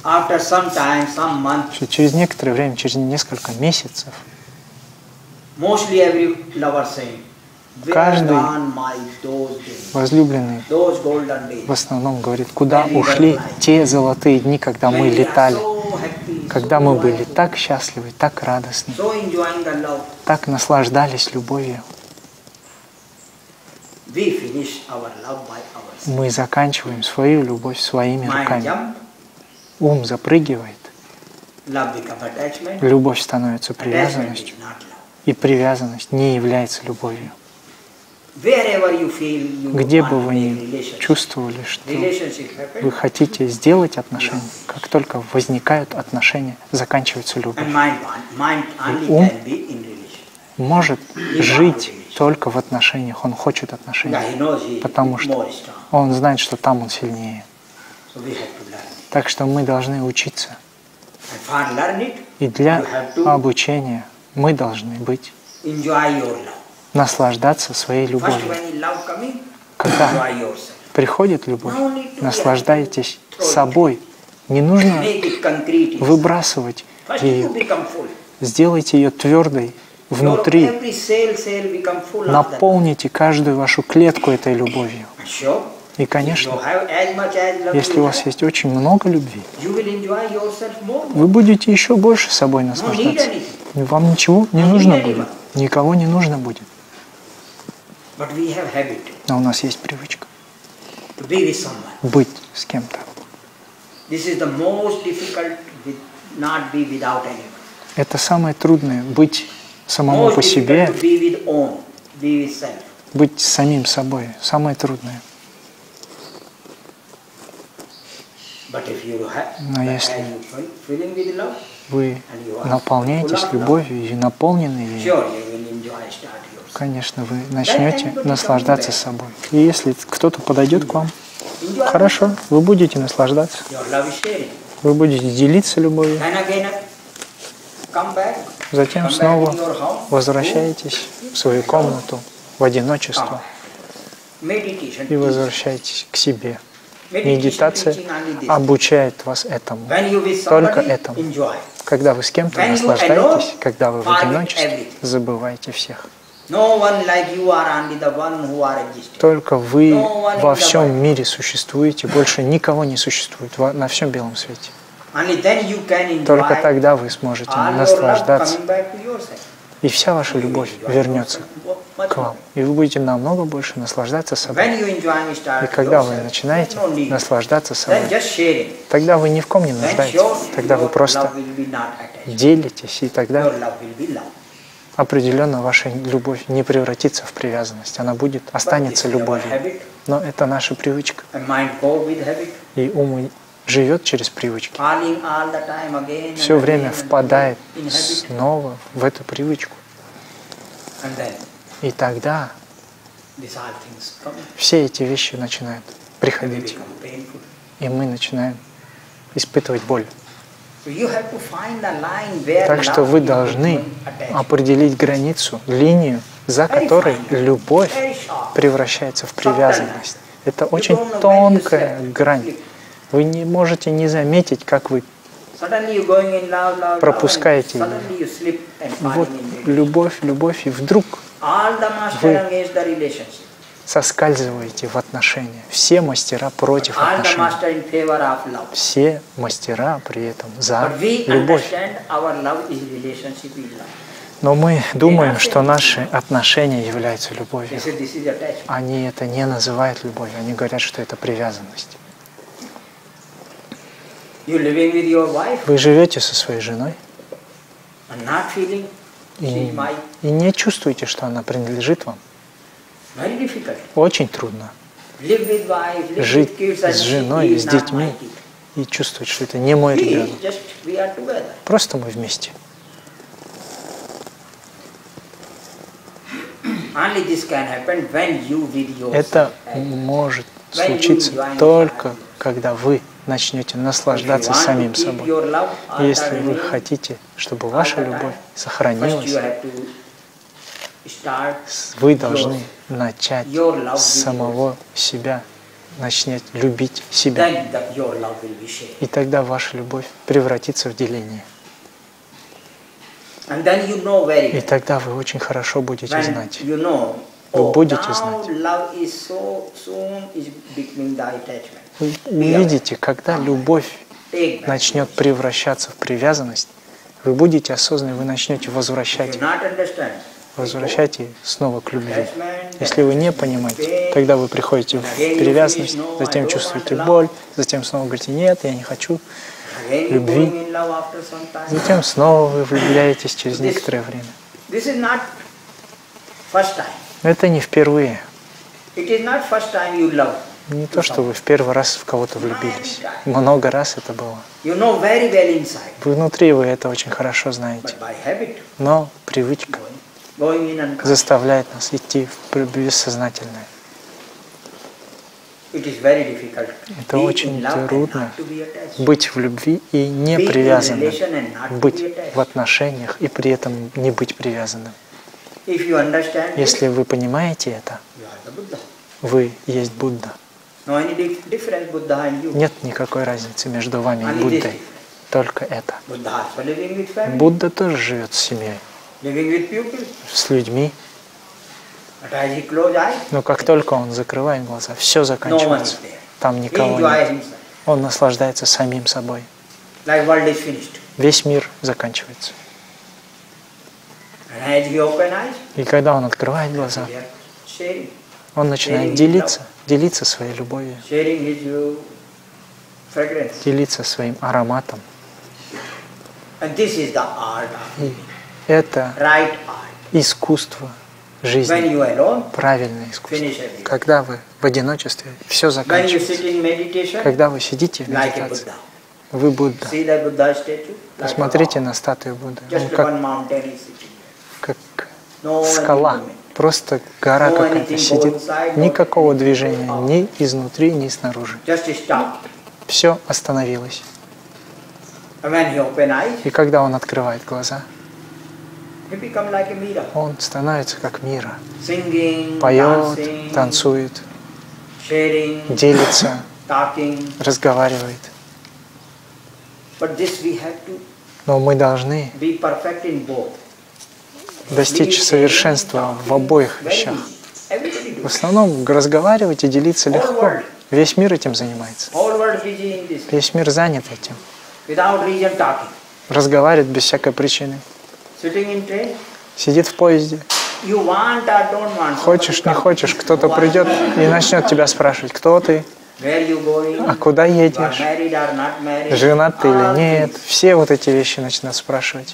Speaker 1: Что через некоторое время, через несколько месяцев, каждый возлюбленный в основном говорит: куда ушли те золотые дни, когда мы летали, когда мы были так счастливы, так радостны, так наслаждались любовью. Мы заканчиваем свою любовь своими руками. Ум запрыгивает, любовь становится привязанностью, и привязанность не является любовью. Где бы вы ни чувствовали, что вы хотите сделать отношения, как только возникают отношения, заканчивается любовь. И ум может жить только в отношениях, он хочет отношений, потому что он знает, что там он сильнее. Так что мы должны учиться. И для обучения мы должны быть, наслаждаться своей любовью. Когда приходит любовь, наслаждайтесь собой. Не нужно выбрасывать ее. Сделайте ее твердой внутри. Наполните каждую вашу клетку этой любовью. И, конечно, если у вас есть очень много любви, вы будете еще больше собой наслаждаться. Вам ничего не нужно будет, никого не нужно будет. Но у нас есть привычка быть с кем-то. Это самое трудное — быть самому по себе, быть самим собой. Самое трудное. Но если вы наполняетесь любовью и наполнены ею, конечно, вы начнете наслаждаться собой. И если кто-то подойдет к вам, хорошо, вы будете наслаждаться. Вы будете делиться любовью. Затем снова возвращаетесь в свою комнату, в одиночество, и возвращаетесь к себе. Медитация обучает вас этому, только этому. Когда вы с кем-то наслаждаетесь, когда вы в одиночестве, забывайте всех. Только вы во всем мире существуете, больше никого не существует на всем белом свете. Только тогда вы сможете наслаждаться, и вся ваша любовь вернется к вам. И вы будете намного больше наслаждаться собой. И когда вы начинаете наслаждаться собой, тогда вы ни в ком не нуждаетесь. Тогда вы просто делитесь, и тогда определенно ваша любовь не превратится в привязанность. Она будет, останется любовью. Но это наша привычка. И ум живет через привычки. Все время впадает снова в эту привычку. И тогда все эти вещи начинают приходить. И мы начинаем испытывать боль. Так что вы должны определить границу, линию, за которой любовь превращается в привязанность. Это очень тонкая грань. Вы не можете не заметить, как вы пропускаете ее. Вот любовь, любовь, и вдруг вы соскальзываете в отношения. Все мастера против отношений. Все мастера при этом за любовь. Но мы думаем, что наши отношения являются любовью. Они это не называют любовью, они говорят, что это привязанность. Вы живете со своей женой и, и не чувствуете, что она принадлежит вам. Очень трудно жить с женой, с детьми и чувствовать, что это не мой ребенок. Просто мы вместе. Это может случиться только, когда вы начнете наслаждаться самим собой. Если вы хотите, чтобы ваша любовь сохранилась, вы должны начать с самого себя, начать любить себя. И тогда ваша любовь превратится в деление. И тогда вы очень хорошо будете знать. Вы будете знать. Вы увидите, когда любовь начнет превращаться в привязанность, вы будете осознанны, вы начнете возвращать, возвращать ее снова к любви. Если вы не понимаете, тогда вы приходите в привязанность, затем чувствуете боль, затем снова говорите: нет, я не хочу любви. Затем снова вы влюбляетесь через некоторое время. Это не впервые. Не то, что вы в первый раз в кого-то влюбились. Много раз это было. Вы внутри вы это очень хорошо знаете. Но привычка заставляет нас идти в бессознательное. Это очень трудно быть в любви и не привязанным, быть в отношениях и при этом не быть привязанным. Если вы понимаете это, вы есть Будда. Нет никакой разницы между вами и Буддой, только это. Будда тоже живет с семьей, с людьми. Но как только он закрывает глаза, все заканчивается. Там никого нет. Он наслаждается самим собой. Весь мир заканчивается. И когда он открывает глаза, он начинает делиться, делиться своей любовью, делиться своим ароматом. И это искусство жизни, правильное искусство. Когда вы в одиночестве, все заканчивается. Когда вы сидите в медитации, вы Будда. Посмотрите на статую Будды. Он как, как скала. Просто гора какая-то сидит. Никакого движения ни изнутри, ни снаружи. Все остановилось. И когда он открывает глаза, он становится как Мира. Поет, танцует, делится, разговаривает. Но мы должны достичь совершенства в обоих вещах. В основном разговаривать и делиться легко. Весь мир этим занимается. Весь мир занят этим. Разговаривает без всякой причины. Сидит в поезде. Хочешь, не хочешь, кто-то придет и начнет тебя спрашивать: кто ты? А куда едешь? Женат ты или нет? Все вот эти вещи начинают спрашивать.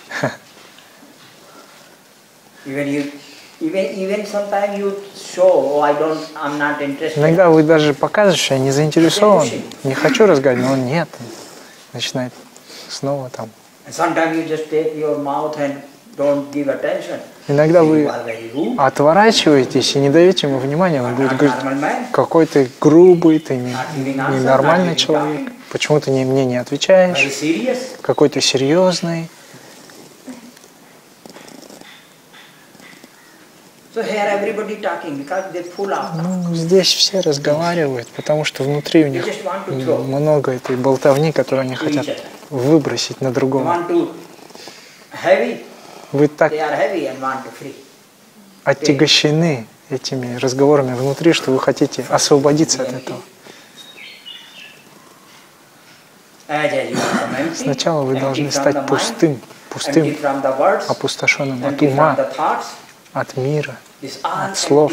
Speaker 1: Иногда вы даже показываете, что я не заинтересован, не хочу разговаривать, но он нет. Начинает снова там. Иногда вы отворачиваетесь и не даете ему внимания, он будет говорить: какой ты грубый, ты ненормальный человек, почему ты мне не отвечаешь, какой ты серьезный. Ну, здесь все разговаривают, потому что внутри у них много этой болтовни, которую они хотят выбросить на другого. Вы так отягощены этими разговорами внутри, что вы хотите освободиться от этого. Сначала вы должны стать пустым, пустым, опустошенным от ума, от мира, от слов,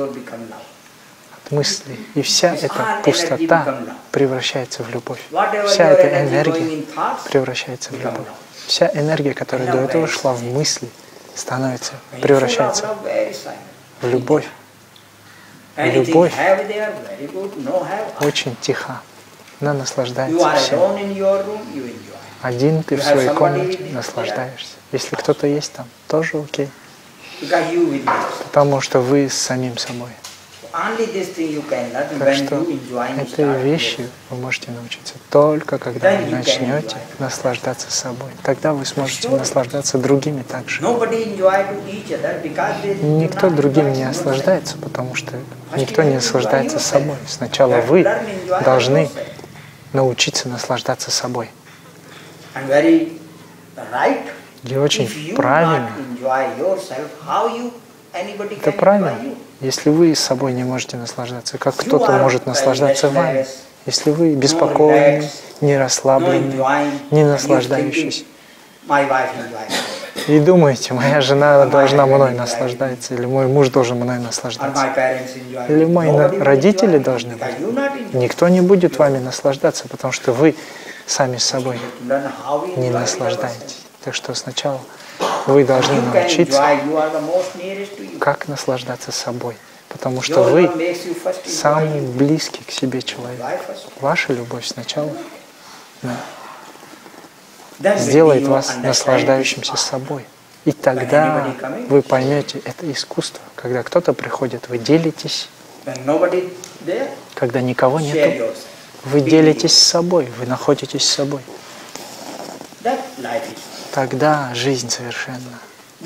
Speaker 1: от мыслей. И вся эта пустота превращается в любовь. Вся эта энергия превращается в любовь. Вся энергия, которая до этого шла в мысли, становится, превращается в любовь. Любовь очень тиха. Она наслаждается всем. Один ты в своей комнате наслаждаешься. Если кто-то есть там, тоже окей. Потому что вы с самим собой. Так что этой вещи вы можете научиться только когда вы начнете наслаждаться собой. Тогда вы сможете наслаждаться другими также. Никто другим не наслаждается, потому что никто не наслаждается собой. Сначала вы должны научиться наслаждаться собой. И очень правильно. Это правильно. Если вы с собой не можете наслаждаться, как кто-то может наслаждаться вами. Если вы беспокойны, не расслаблены, не наслаждающиеся, и думаете, моя жена должна мной наслаждаться, или мой муж должен мной наслаждаться, или мои родители должны быть, никто не будет вами наслаждаться, потому что вы сами с собой не наслаждаетесь. Так что сначала вы должны научиться, как наслаждаться собой, потому что вы самый близкий к себе человек. Ваша любовь сначала да, сделает вас наслаждающимся собой. И тогда вы поймете это искусство. Когда кто-то приходит, вы делитесь. Когда никого нет, вы делитесь с собой, вы находитесь с собой. Тогда жизнь совершенна.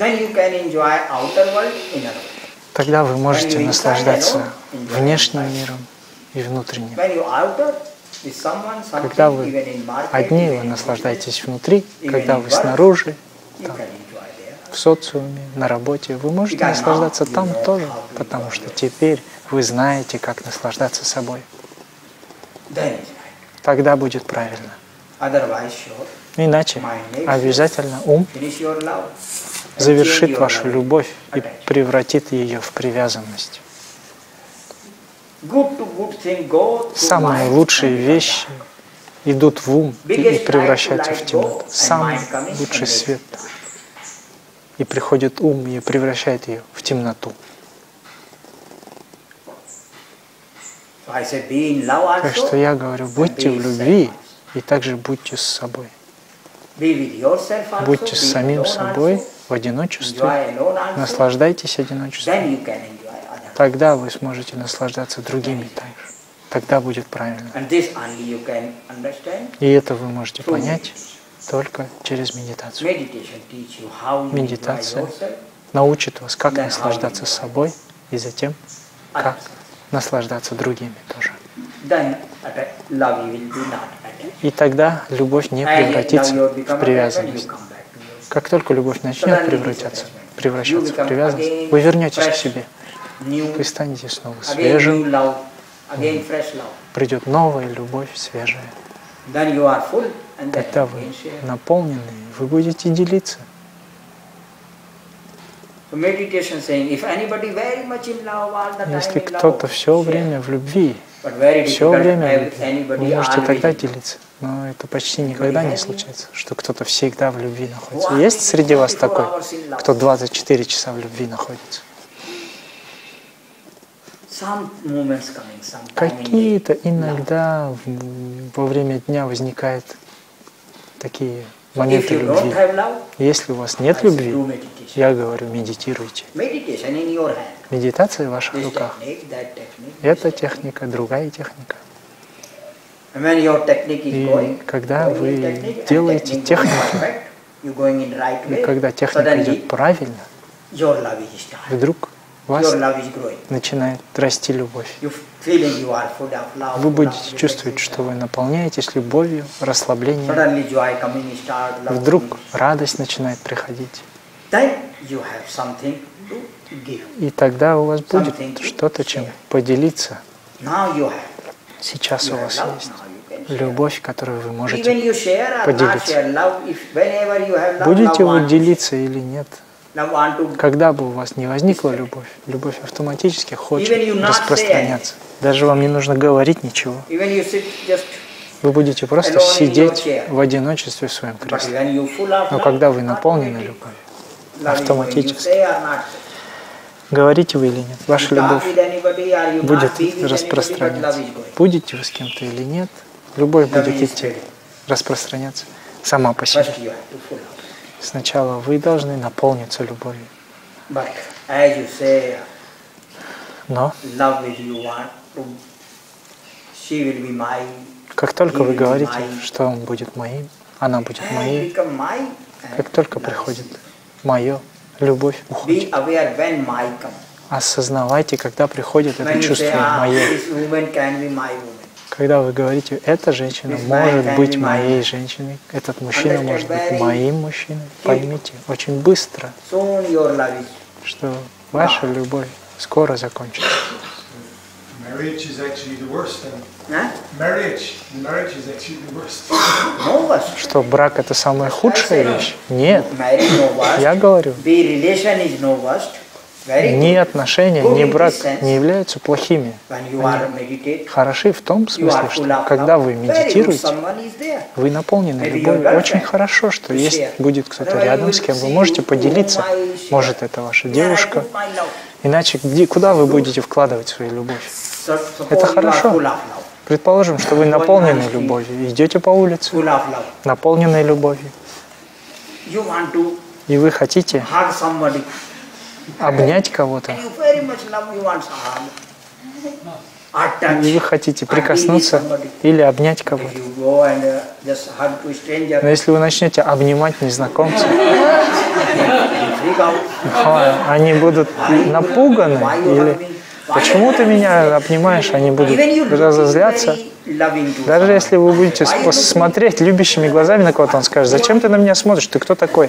Speaker 1: Тогда вы можете наслаждаться внешним миром и внутренним. Когда вы одни, вы наслаждаетесь внутри, когда вы снаружи, там, в социуме, на работе, вы можете наслаждаться там тоже, потому что теперь вы знаете, как наслаждаться собой. Тогда будет правильно. Иначе обязательно ум завершит вашу любовь и превратит ее в привязанность. Самые лучшие вещи идут в ум и превращаются в темноту. Самый лучший свет. И приходит ум и превращает ее в темноту. Так что я говорю, будьте в любви и также будьте с собой. Будьте с самим собой в одиночестве, наслаждайтесь одиночеством. Тогда вы сможете наслаждаться другими также. Тогда будет правильно. И это вы можете понять только через медитацию. Медитация научит вас, как наслаждаться собой, и затем, как наслаждаться другими тоже. И тогда любовь не превратится в привязанность. Как только любовь начнет превращаться, превращаться в привязанность, вы вернетесь к себе. Вы станете снова свежим. Придет новая любовь, свежая. Тогда вы наполнены, вы будете делиться. Если кто-то все время в любви, все время в любви, вы можете тогда делиться. Но это почти никогда не случается, что кто-то всегда в любви находится. Есть среди вас такой, кто двадцать четыре часа в любви находится? Какие-то иногда во время дня возникают такие моменты любви. Если у вас нет любви, я говорю, медитируйте. Медитация в ваших руках. Эта техника, другая техника. И когда вы делаете технику, и когда техника идет правильно, вдруг у вас начинает расти любовь. Вы будете чувствовать, что вы наполняетесь любовью, расслаблением. Вдруг радость начинает приходить. И тогда у вас будет что-то, чем поделиться. Сейчас у вас есть любовь, которую вы можете поделиться. Будете вы делиться или нет? Когда бы у вас не возникла любовь, любовь автоматически хочет распространяться. Даже вам не нужно говорить ничего. Вы будете просто сидеть в одиночестве в своем кресле. Но когда вы наполнены любовью, автоматически, говорите вы или нет, ваша любовь будет распространяться. Будете вы с кем-то или нет, любовь будет идти, распространяться сама по себе. Сначала вы должны наполниться любовью. Но как только вы говорите, что он будет моим, она будет моей, как только приходит мое, любовь уходит. Осознавайте, когда приходит это чувство «мое». Когда вы говорите, эта женщина может быть моей женщиной, этот мужчина может быть моим мужчиной, поймите очень быстро, что ваша любовь скоро закончится. Что брак — это самая худшая вещь? Нет. Я говорю, ни отношения, ни брак не являются плохими. Они хороши в том смысле, что когда вы медитируете, вы наполнены любовью. Очень хорошо, что есть будет кто-то рядом, с кем вы можете поделиться. Может, это ваша девушка. Иначе где, куда вы будете вкладывать свою любовь? Это хорошо. Предположим, что вы наполнены любовью, идете по улице, наполненной любовью, и вы хотите обнять кого-то, и вы хотите прикоснуться или обнять кого-то. Но если вы начнете обнимать незнакомцев, они будут напуганы, или почему ты меня обнимаешь, они будут разозляться. Даже если вы будете смотреть любящими глазами на кого-то, он скажет: зачем ты на меня смотришь, ты кто такой?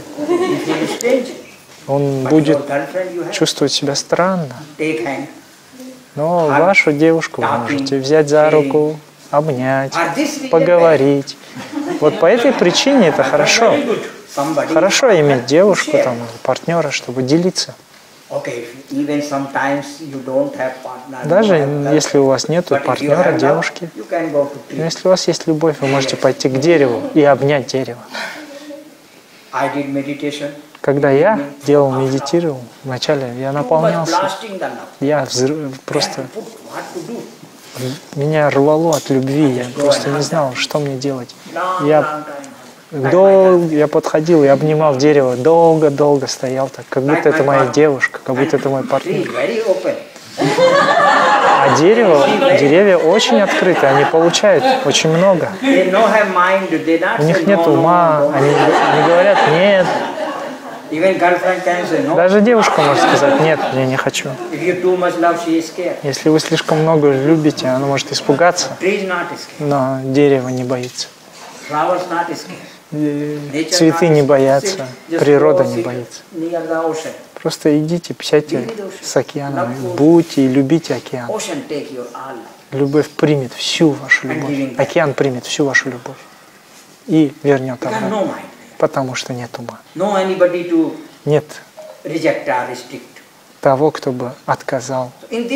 Speaker 1: Он будет чувствовать себя странно. Но вашу девушку вы можете взять за руку, обнять, поговорить. Вот по этой причине это хорошо. Хорошо иметь девушку, там, партнера, чтобы делиться. Даже если у вас нет партнера, девушки, но если у вас есть любовь, вы можете пойти к дереву и обнять дерево. Когда я делал, медитировал, вначале я наполнялся, я взрыв, просто, меня рвало от любви, я просто не знал, что мне делать. Я, долго, я подходил и обнимал дерево, долго-долго стоял так, как будто это моя девушка, как будто это мой партнер. А дерево, деревья очень открыты, они получают очень много. У них нет ума, они не говорят «нет». Даже девушка может сказать: нет, я не хочу. Если вы слишком много любите, она может испугаться, но дерево не боится. Цветы не боятся, природа не боится. Просто идите, сядьте с океаном, будьте и любите океан. Любовь примет всю вашу любовь. Океан примет всю вашу любовь и вернет обратно. Потому что нет ума. Нет того, кто бы отказал.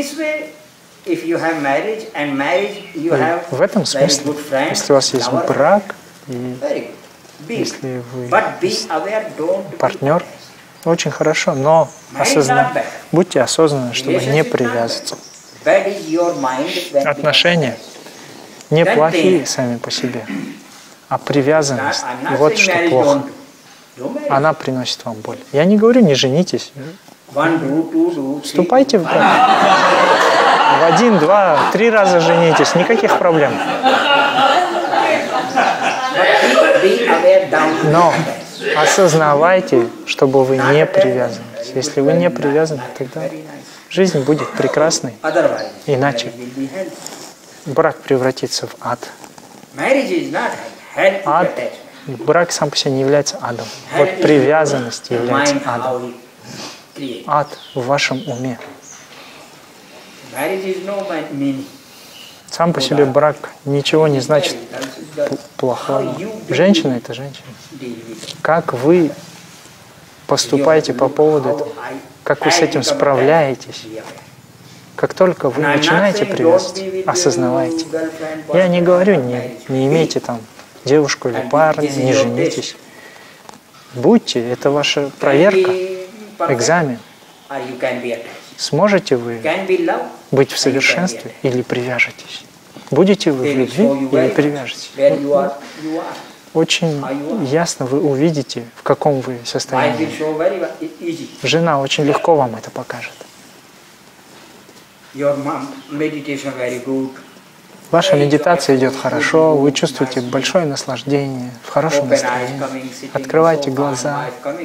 Speaker 1: В этом смысле, если у вас есть брак, и если вы партнер, очень хорошо, но осозна... будьте осознанны, чтобы не привязываться. Отношения не плохие сами по себе, а привязанность, и вот что плохо. Она приносит вам боль. Я не говорю, не женитесь. Вступайте в брак. В один, два, три раза женитесь, никаких проблем. Но осознавайте, чтобы вы не привязывались. Если вы не привязаны, тогда жизнь будет прекрасной. Иначе брак превратится в ад. Ад, брак сам по себе не является адом. Вот привязанность является адом. Ад в вашем уме. Сам по себе брак ничего не значит плохого. Женщина – это женщина. Как вы поступаете по поводу этого, как вы с этим справляетесь, как только вы начинаете привязываться, осознавайте. Я не говорю, не, не имейте там девушку или парня, не женитесь. Будьте, это ваша проверка, экзамен. Сможете вы быть в совершенстве или привяжетесь? Будете вы в любви или привяжетесь? Очень ясно вы увидите, в каком вы состоянии. Жена очень легко вам это покажет. Ваша медитация идет хорошо, вы чувствуете большое наслаждение, в хорошем настроении. Открывайте глаза.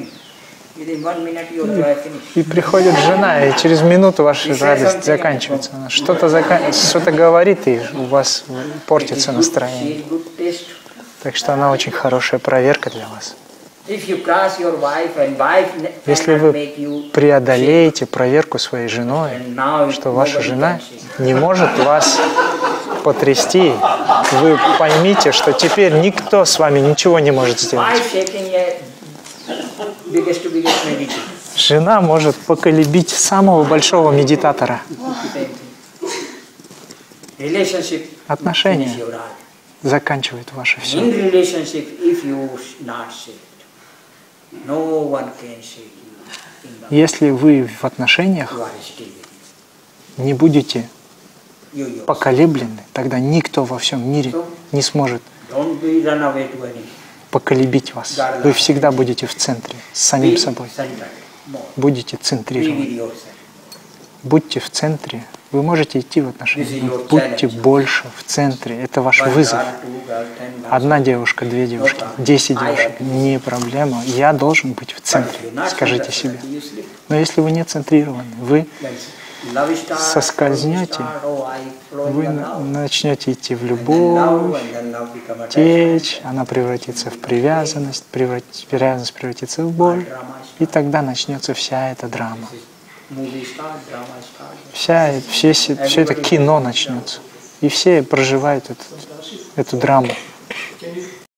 Speaker 1: И, и приходит жена, и через минуту ваша радость заканчивается. Она что-то зака... что-то говорит, и у вас портится настроение. Так что она очень хорошая проверка для вас. Если вы преодолеете проверку своей женой, что ваша жена не может вас потрясти, вы поймите, что теперь никто с вами ничего не может сделать. Жена может поколебить самого большого медитатора. Отношения заканчивают ваше все. Если вы в отношениях не будете поколеблены, тогда никто во всем мире не сможет поколебить вас. Вы всегда будете в центре, с самим собой. Будете центрированы. Будьте в центре. Вы можете идти в отношения. Будьте больше в центре. Это ваш вызов. Одна девушка, две девушки, десять девушек. Не проблема. Я должен быть в центре. Скажите себе. Но если вы не центрированы, вы соскользнете, вы начнете идти в любовь, течь, она превратится в привязанность, привязанность превратится в боль, и тогда начнется вся эта драма. Вся, все, все это кино начнется, и все проживают эту, эту драму.